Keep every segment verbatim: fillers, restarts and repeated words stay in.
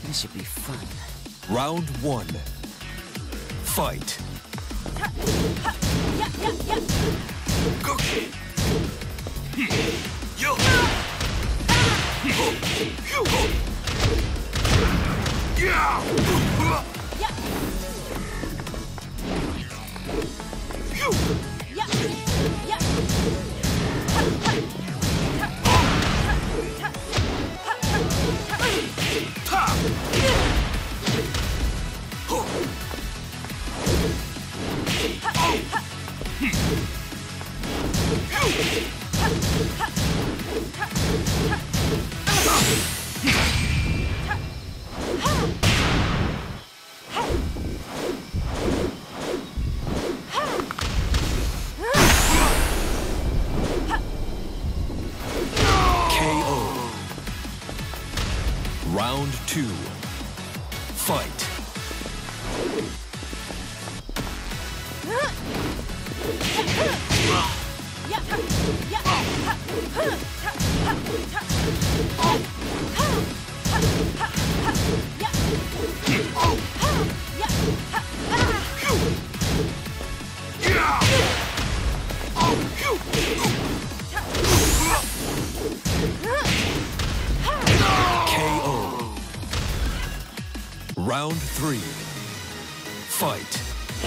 This should be fun. Round one. Fight. Round two. Fight. Round three. Fight.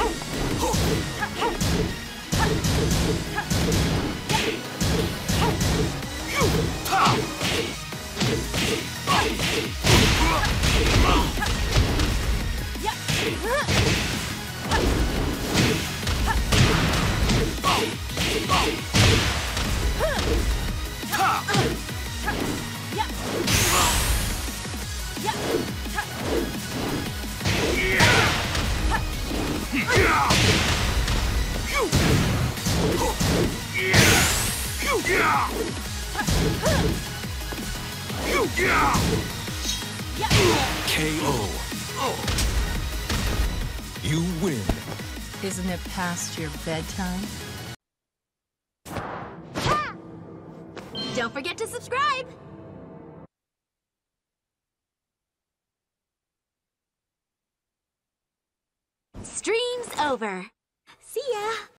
K O. You win. Isn't it past your bedtime? Don't forget to subscribe! Stream's over. See ya!